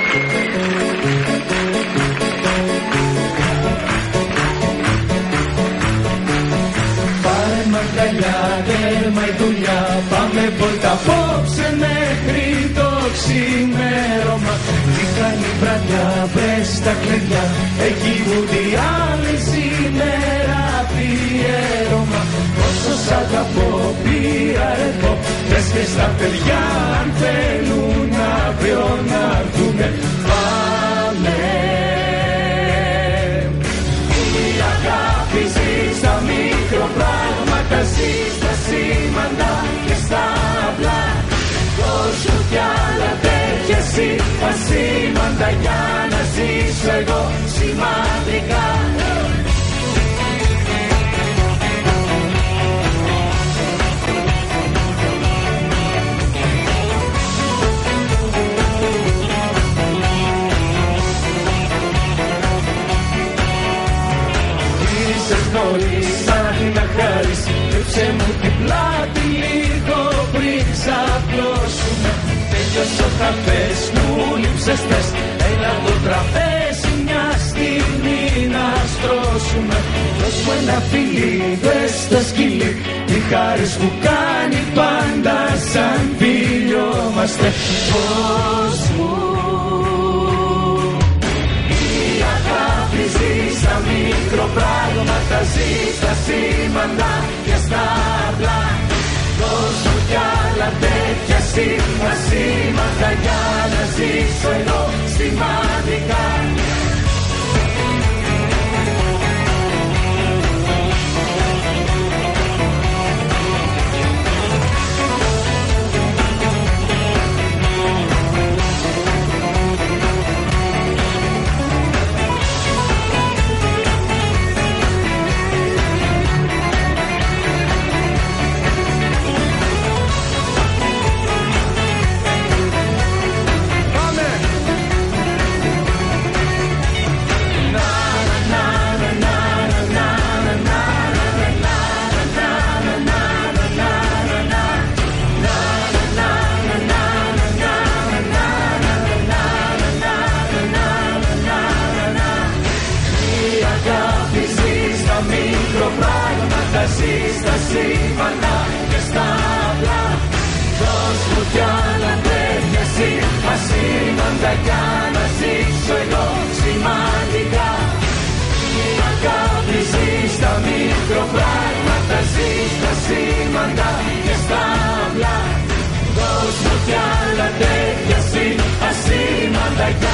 Πάρε μ' αγκαλιά, τέρμα η δουλειά, πάμε βόλτα απόψε μέχρι το ξημέρωμα. Τι καλή βραδιά, βρες τα κλειδιά, εκεί που διάλυε σήμερα αφιέρωμα. Όσο σ' αγαπώ πήρα εγώ, πες και στα παιδιά αν θέλουν αύριο να έρθουνε. Πάμε. Η αγάπη ζει στα μικροπράγματα, ζει στα σήμαντα και στα απλά. Τόσο κι άλλα τέτοια ασήμαντα για να ζήσω εγώ σημαντικά. Γύρισες νωρίς σαν να χάρεις, ρίψε μου την πλάτη λίγο πριν ξαπλώσουμε. Τέλειωσε ο καφές, μου λείψες θες, έλα το τραπέζι μια στιγμή να στρώσουμε. Δώσ' μου ένα φιλί, δες τα σκυλί, τι χάρες που κάνει πάντα σαν φιλιόμαστε. Πώς μου η αγάπη ζει στα μικροπράγματα, ζει στα σήμαντα και στα απλά. Τόσο κι άλλα τέτοια ασήμαντα για να ζήσω εγώ σημαντικά. Ζει στα σήμαντα και στα απλά. Δώσ' μου κι άλλα τέτοια ασήμαντα για να ζήσω εγώ σημαντικά. Η αγάπη ζει στα μικροπράγματα, ζει στα σήμαντα και στα απλά. Δώσ' μου κι άλλα τέτοια ασήμαντα για